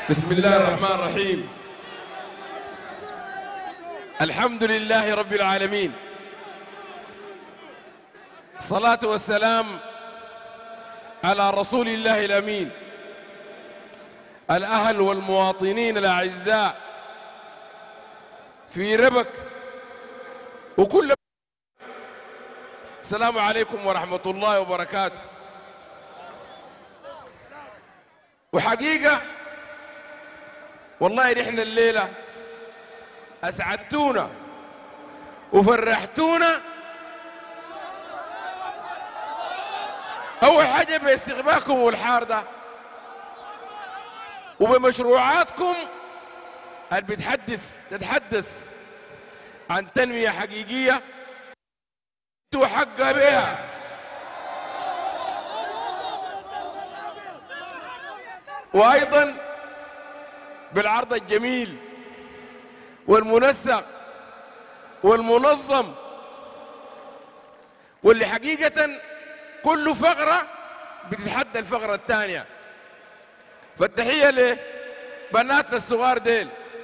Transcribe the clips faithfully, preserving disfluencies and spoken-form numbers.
بسم الله الرحمن الرحيم. الحمد لله رب العالمين، الصلاة والسلام على رسول الله الأمين، الأهل والمواطنين الأعزاء في ربك وكل. السلام عليكم ورحمة الله وبركاته. وحقيقة والله نحن الليلة أسعدتونا وفرحتونا. أول حاجة باستقبالكم والحار ده وبمشروعاتكم اللي بتحدث تتحدث عن تنمية حقيقية تحقق بها وأيضا بالعرض الجميل والمنسق والمنظم، واللي حقيقة كل فقرة بتتحدى الفقرة الثانية. فالتحية لبناتنا الصغار ديل،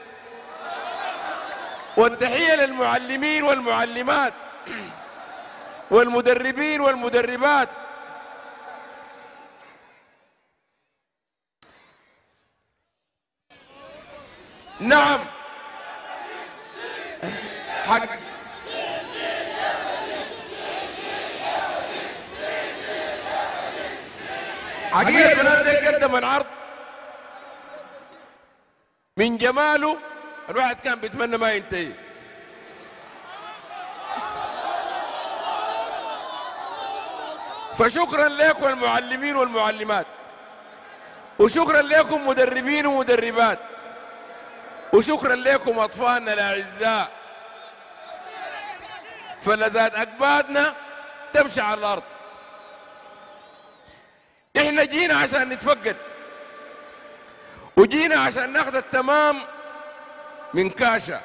والتحية للمعلمين والمعلمات والمدربين والمدربات. نعم حق حقيقة البنات دي قدم العرض من جماله الواحد كان بيتمنى ما ينتهي. فشكرا لكم المعلمين والمعلمات، وشكرا لكم مدربين ومدربات، وشكرا لكم أطفالنا الأعزاء. فلذات أكبادنا تمشي على الأرض. إحنا جينا عشان نتفقد، وجينا عشان ناخذ التمام من كاشا.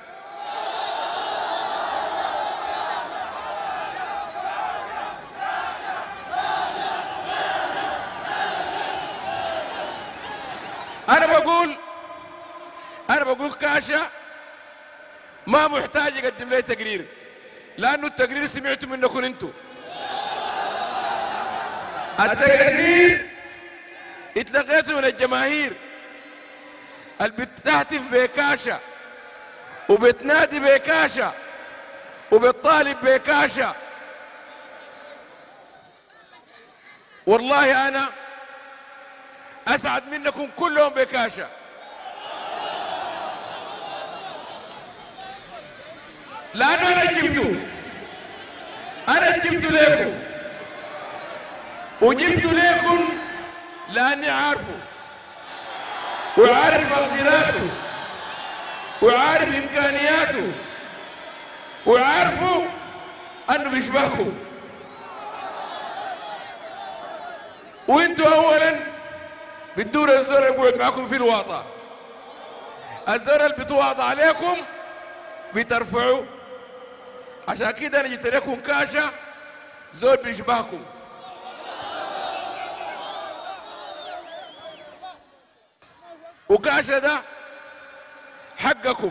أنا بقول أنا بقول كاشا ما محتاج يقدم لي تقرير، لأنه التقرير سمعته منكم أنتم. التقرير اتلقيته من الجماهير اللي بتهتف بكاشا وبتنادي بكاشا وبتطالب بكاشا. والله أنا أسعد منكم كلهم بكاشا، لأنه أنا جبته أنا جبت لكم، وجبت لكم لأني عارفه وعارف مقدراته وعارف إمكانياته وعارفه أنه بيشبهكم. وانتوا أولا بتدور الزر يقعد معكم في الواطة، الزر اللي بتواضع عليكم بترفعوا. عشان كده انا جبت لكم كاشا زول بيشبهكم. وكاشا ده حقكم.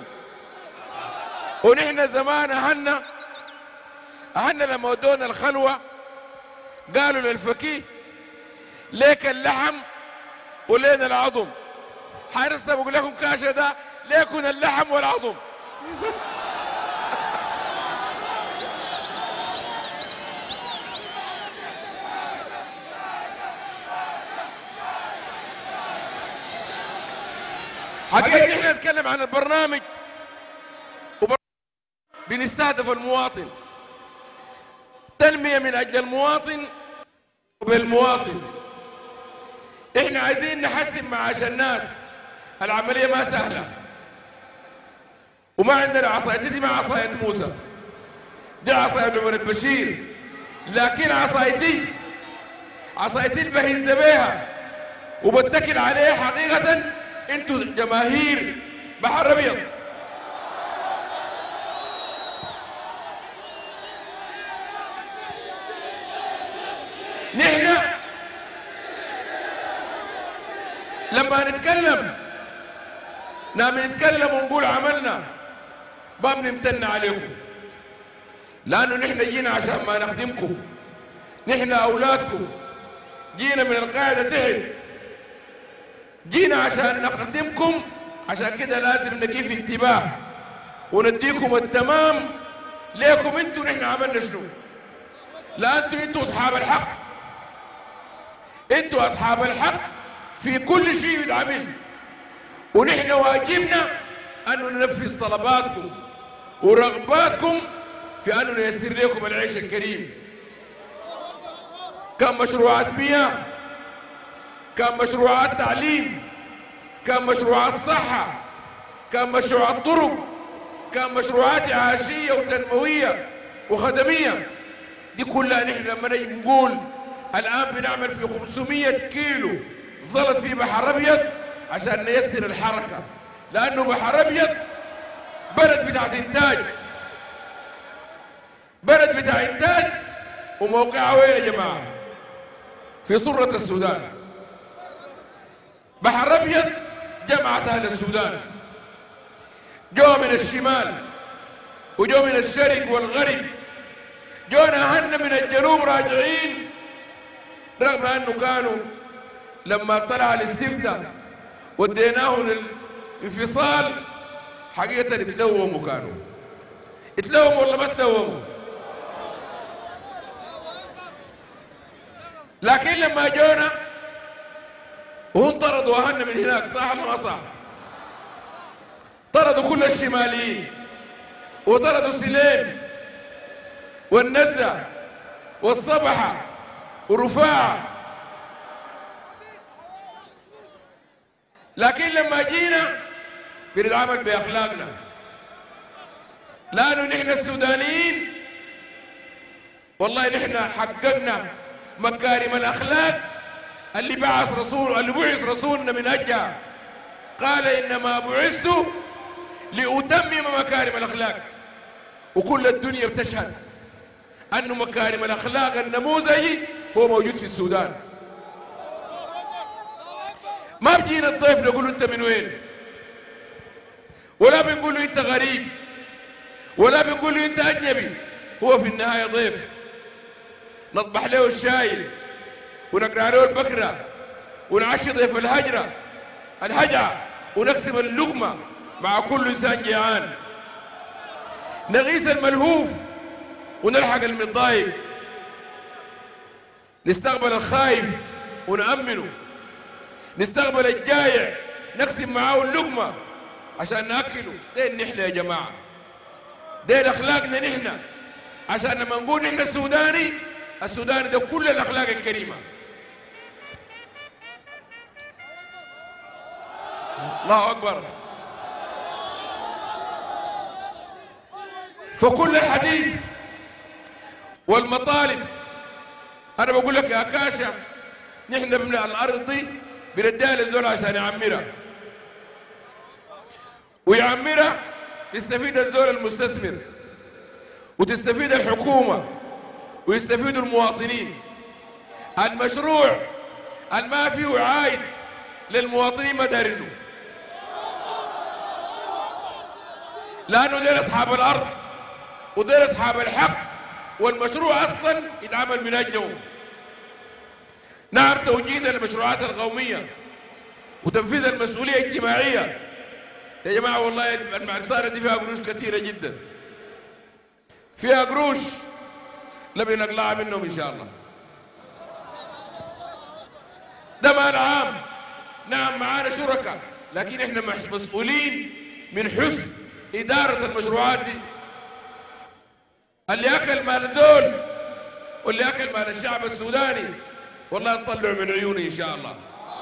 ونحن زمان اهلنا اهلنا لما ودونا الخلوه قالوا للفقيه ليك اللحم ولينا العظم. حارسه بقول لكم كاشا ده ليكن اللحم والعظم. حقيقة احنا نتكلم عن البرنامج بنستهدف المواطن، تنمية من أجل المواطن وبالمواطن. احنا عايزين نحسن معاش الناس، العملية ما سهلة، وما عندنا عصايتي دي ما عصاية موسى، دي عصاية عمر البشير، لكن عصايتي عصايتي اللي بهز بيها وبتكل عليها حقيقة انتوا جماهير بحر ابيض. نحن لما نتكلم نعم نتكلم ونقول عملنا ما بنمتن عليكم، لأنه نحن جينا عشان ما نخدمكم، نحن أولادكم جينا من القاعدة تحت، جينا عشان نخدمكم، عشان كده لازم نقيف انتباه ونديكم التمام ليكم انتوا. نحن عملنا شنو؟ لا انتوا انتوا اصحاب الحق، انتوا اصحاب الحق في كل شيء يتعمل، ونحن واجبنا ان ننفذ طلباتكم ورغباتكم في ان نيسر لكم العيش الكريم. كان مشروعات مياه، كان مشروعات تعليم، كان مشروعات صحة، كان مشروعات طرق، كان مشروعات إعاشية وتنموية وخدمية. دي كلها نحن لما نيجي نقول الآن بنعمل في خمسمية كيلو زلط في بحر أبيض عشان نيسر الحركة، لأنه بحر أبيض بلد بتاعت إنتاج، بلد بتاع إنتاج، وموقعها وين يا جماعة؟ في سرة السودان. بحر أبيض جمعت أهل السودان، جو من الشمال وجو من الشرق والغرب، جونا أهلنا من الجنوب راجعين، رغم أنه كانوا لما طلع الاستفتاء وديناه للانفصال حقيقة اتلوموا، كانوا اتلوموا ولا ما اتلوموا؟ لكن لما جونا وهم طردوا أهلنا من هناك، صح ولا ما صح؟ طردوا كل الشماليين وطردوا سليم والنزة والصبحة ورفاعة، لكن لما جينا بنتعامل بأخلاقنا، لأنه نحن السودانيين والله نحن حققنا مكارم الأخلاق اللي بعث رسول اللي بعث رسولنا من أجلها. قال إنما بعثت لأتمم مكارم الأخلاق، وكل الدنيا بتشهد أنه مكارم الأخلاق النموذجي هو موجود في السودان. ما بجينا الضيف نقول له أنت من وين، ولا بنقول له أنت غريب، ولا بنقول له أنت أجنبي، هو في النهاية ضيف. نطبخ له الشاي ونقرأ له البكرة ونعشي ضيف الهجرة الهجعة ونقسم اللقمة مع كل إنسان جيعان، نغيث الملهوف ونلحق المتضايق، نستقبل الخايف ونأمنه، نستقبل الجائع نقسم معاه اللقمة عشان ناكله. ده نحن يا جماعة، ده أخلاقنا نحن، عشان لما نقول نحن السوداني، السوداني ده كل الأخلاق الكريمة. الله أكبر. فكل الحديث والمطالب أنا بقول لك يا كاشا، نحن من الأرض دي بنديها للزول عشان يعمرها، ويعمرها يستفيد الزول المستثمر، وتستفيد الحكومة، ويستفيد المواطنين. المشروع الما فيه عايد للمواطنين ما دارينه، لأنه دير أصحاب الأرض ودير أصحاب الحق، والمشروع أصلا يتعمل من أجلهم. نعم، توجيه المشروعات القومية وتنفيذ المسؤولية الاجتماعية يا جماعة، والله المعرسانة دي فيها قروش كثيرة جدا، فيها قروش نبي نقلعها منهم إن شاء الله. ده مال عام، نعم معانا شركاء، لكن احنا مسؤولين من حسن إدارة المشروعات دي. اللي أكل مال زول واللي أكل مال الشعب السوداني والله نطلعه من عيوني إن شاء الله.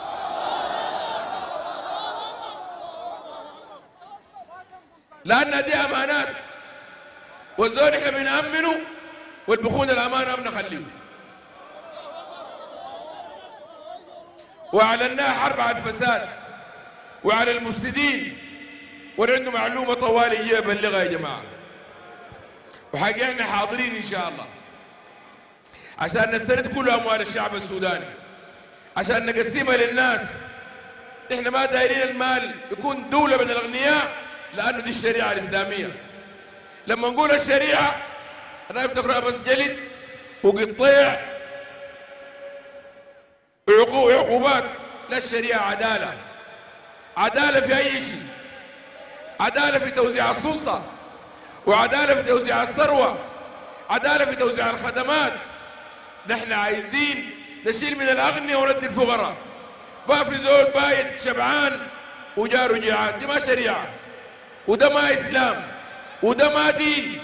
لأن دي أمانات، والزول احنا بنأمنه، والبخون الأمانة بنخليه. وأعلناها حرب على الفساد وعلى المفسدين، واللي عنده معلومة طوالي يجي يبلغها يا جماعة. وحقيقة احنا حاضرين إن شاء الله عشان نسترد كل أموال الشعب السوداني، عشان نقسمها للناس احنا ما دايرين المال يكون دولة من الأغنياء، لأنه دي الشريعة الإسلامية. لما نقول الشريعة أنا بتقرأ بس جلد وقطيع وعقوبات، لا، الشريعة عدالة. عدالة في أي شيء، عدالة في توزيع السلطة، وعدالة في توزيع الثروة، عدالة في توزيع الخدمات. نحن عايزين نشيل من الأغنياء وندي الفقراء. ما في زول بايت شبعان وجاره جيعان، دي ما شريعة، وده ما إسلام، وده ما دين.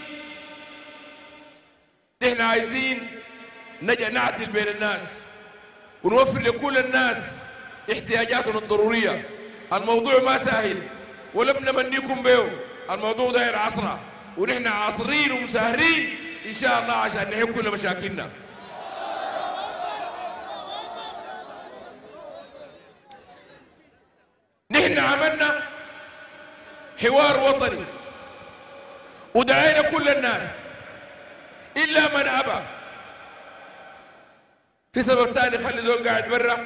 نحن عايزين نجي نعدل بين الناس ونوفر لكل الناس احتياجاتهم الضرورية. الموضوع ما سهل ولا بنمنيكم به، الموضوع داير عصرة، ونحن عاصرين ومساهرين إن شاء الله عشان نحل كل مشاكلنا. نحن عملنا حوار وطني ودعينا كل الناس إلا من أبى. في سبب تاني خلي زول قاعد برا،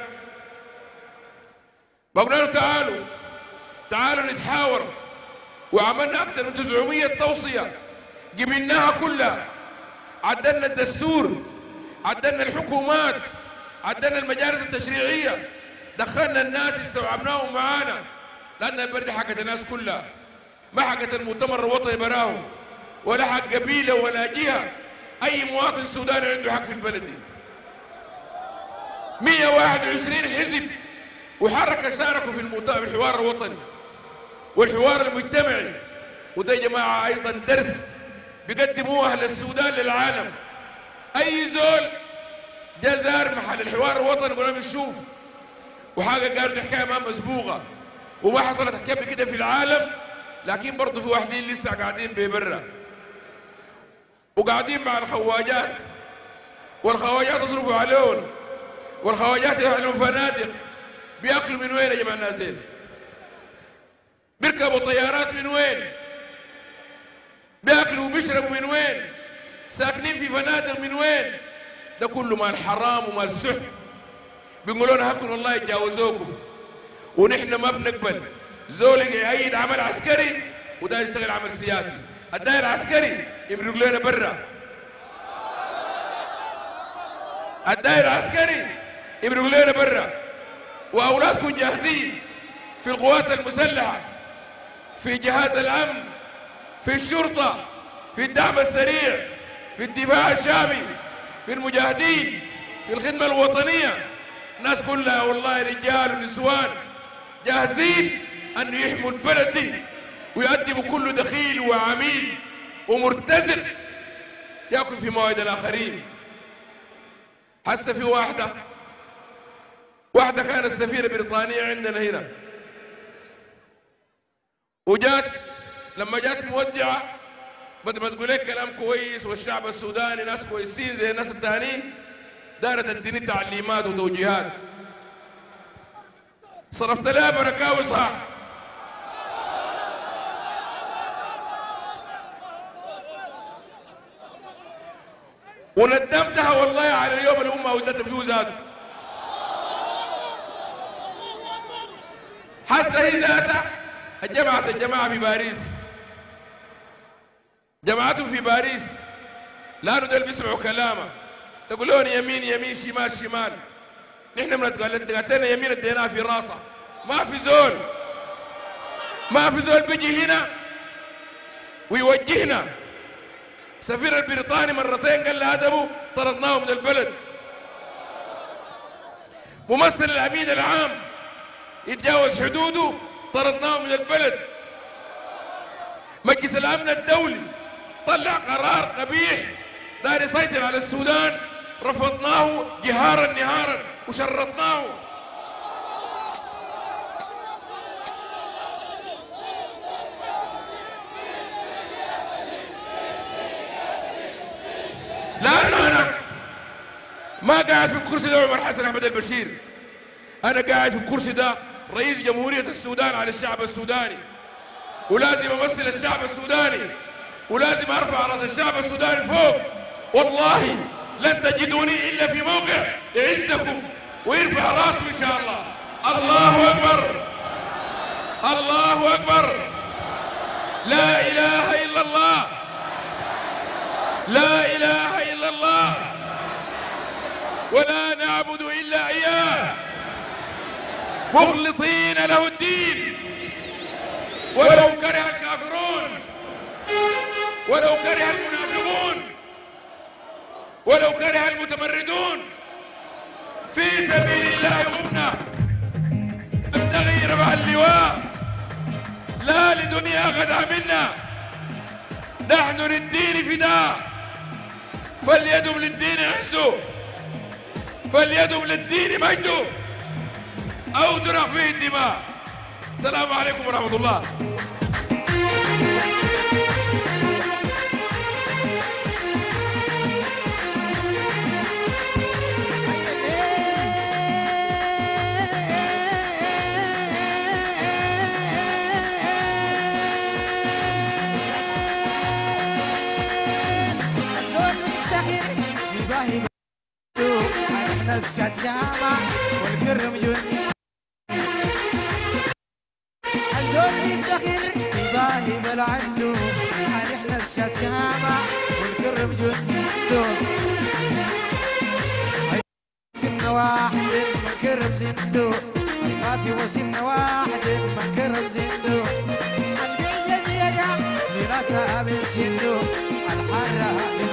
قلنا له تعالوا تعالوا نتحاور، وعملنا أكثر من تسعمية توصية قبلناها كلها. عدلنا الدستور، عدلنا الحكومات، عدلنا المجالس التشريعية، دخلنا الناس استوعبناهم معانا، لأن البلد حقت الناس كلها، ما حقت المؤتمر الوطني براهم ولا حق قبيلة ولا جهة. أي مواطن سوداني عنده حق في البلد دي. مئة وواحد وعشرين حزب وحركة شاركوا في المؤتمر الحوار الوطني والحوار المجتمعي، وده يا جماعة أيضا درس بيقدموه أهل السودان للعالم. أي زول جا زار محل الحوار الوطني قلنا بنشوف، وحاجة قالوا حكاية ما مسبوقة وما حصلت حكاية كده في العالم، لكن برضه في واحدين لسه قاعدين ببرا وقاعدين مع الخواجات، والخواجات يصرفوا عليهم، والخواجات يحلوا فنادق. بياكلوا من وين يا جماعة الناس؟ بيركبوا طيارات من وين؟ بياكلوا وبيشربوا من وين؟ ساكنين في فنادق من وين؟ ده كله مال حرام ومال سحت. بيقولوا لنا هكذا والله يتجاوزوكم، ونحن ما بنقبل زول يأيد عمل عسكري وده يشتغل عمل سياسي. الداير العسكري يبرق لنا برا، الداير العسكري يبرق لنا برا، واولادكم جاهزين في القوات المسلحه، في جهاز الامن، في الشرطه، في الدعم السريع، في الدفاع الشعبي، في المجاهدين، في الخدمه الوطنيه. الناس كلها والله رجال ونسوان جاهزين أن يحموا البلد دي ويقدموا كل دخيل وعميل ومرتزق يأكل في موائد الآخرين. هسه في واحدة واحدة كانت سفيرة بريطانية عندنا هنا، وجات لما جات مودعة بدل ما تقول لك كلام كويس والشعب السوداني ناس كويسين زي الناس التانيين، دارت تديني تعليمات وتوجيهات. صرفت لها بركاوي صح، وندمتها والله على اليوم اللي امها ولدتها فيه زاد. حاسه هي ذاتها الجماعه الجماعه في باريس، جماعتهم في باريس، لانه دول بيسمعوا كلامه تقولون يمين يمين شمال شمال. نحن قالت لنا يمين اديناها في راسها. ما في زول ما في زول بيجي هنا ويوجهنا. سفير البريطاني مرتين قال لأدبه طردناه من البلد. ممثل الأمين العام يتجاوز حدوده طردناه من البلد. مجلس الأمن الدولي طلع قرار قبيح دار يسيطر على السودان، رفضناه جهارا نهارا وشرطناه. لأنه أنا ما قاعد في الكرسي ده عمر حسن أحمد البشير، أنا قاعد في الكرسي ده رئيس جمهورية السودان على الشعب السوداني، ولازم أمثل الشعب السوداني، ولازم أرفع رأس الشعب السوداني فوق. والله لن تجدوني إلا في موقع يعزكم ويرفع راسكم إن شاء الله. الله أكبر الله أكبر. لا إله إلا الله لا إله إلا الله ولا نعبد إلا إياه مخلصين له الدين ولو كره الكافرون ولو كره المنافقون ولو كره المتمردون. في سبيل الله قمنا نبتغي رفع اللواء لا لدنيا قد عملنا. نحن للدين فداء فليدم للدين عزه فليدم للدين مجده أو ترى فيه الدماء. السلام عليكم ورحمة الله. نفسها تسامع والكرم جن الزول يفتخر يباهي بالعنده احنا نفسها تسامع والكرم جن سنة واحد من كرم زندو القافي وسنة واحد من كرم زندو البيزة يجع لنتها من سندو الحرة